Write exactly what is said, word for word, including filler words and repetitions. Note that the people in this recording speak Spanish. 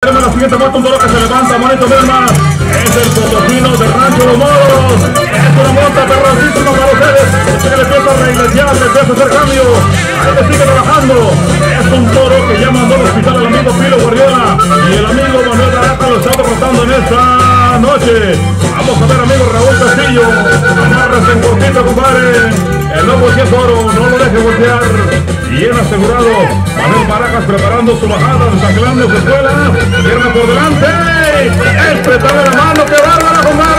Tenemos la siguiente vuelta, un toro que se levanta, bonito, Berma. Es el potosino de Rancho Los Moros. Es una monta perroncísima para ustedes. Usted que le empieza a reiglesiar, le empieza a hacer cambio. Ahí le sigue trabajando. Es un toro que ya mandó al hospital al amigo Pilo Guardiola. Y el amigo Manuel Barata lo está derrotando en esta noche. Vamos a ver, amigo Raúl Castillo. Amarras en cortito, compadre. El lobo es oro, no lo deje voltear. Bien asegurado. Manuel Barajas preparando su bajada, desanclando su escuela. Pierna por delante. Este está de la mano, que bárbara, compadre.